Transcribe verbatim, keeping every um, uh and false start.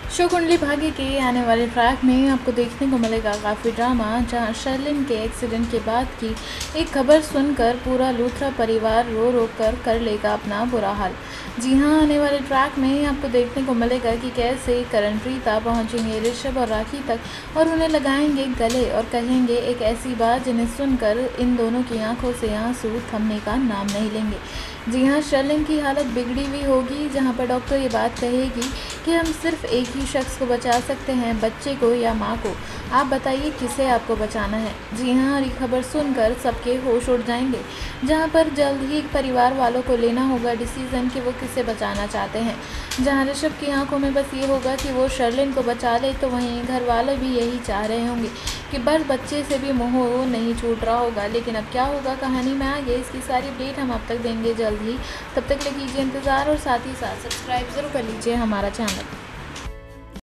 Show Kundali Bhagya के आने वाले ट्रैक में आपको देखने को मिलेगा काफ़ी ड्रामा, जहां शर्लिन के एक्सीडेंट के बाद की एक खबर सुनकर पूरा लूथरा परिवार रो रो कर कर लेगा अपना बुरा हाल। जी हां, आने वाले ट्रैक में आपको देखने को मिलेगा कि कैसे करण प्रीता पहुंचेंगे ऋषभ और राखी तक और उन्हें लगाएंगे गले और कहेंगे एक ऐसी बात जिन्हें सुनकर इन दोनों की आंखों से आंसू थमने का नाम नहीं लेंगे। जी हाँ, शर्लिन की हालत बिगड़ी हुई होगी, जहाँ पर डॉक्टर ये बात कहेगी कि हम सिर्फ एक ही शख्स को बचा सकते हैं, बच्चे को या माँ को। आप बताइए किसे आपको बचाना है। जी हाँ, और ये खबर सुनकर सबके होश उड़ जाएंगे, जहाँ पर जल्द ही परिवार वालों को लेना होगा डिसीज़न कि वो किसे बचाना चाहते हैं। जहाँ ऋषभ की आंखों में बस ये होगा कि वो शर्लिन को बचा ले, तो वहीं घर वाले भी यही चाह रहे होंगे कि बस बच्चे से भी मोह नहीं छूट रहा होगा। लेकिन अब क्या होगा कहानी में आगे, इसकी सारी अपडेट हम अब तक देंगे जल्द ही। तब तक के लिए कीजिए इंतज़ार और साथ ही साथ सब्सक्राइब ज़रूर कर लीजिए हमारा चैनल।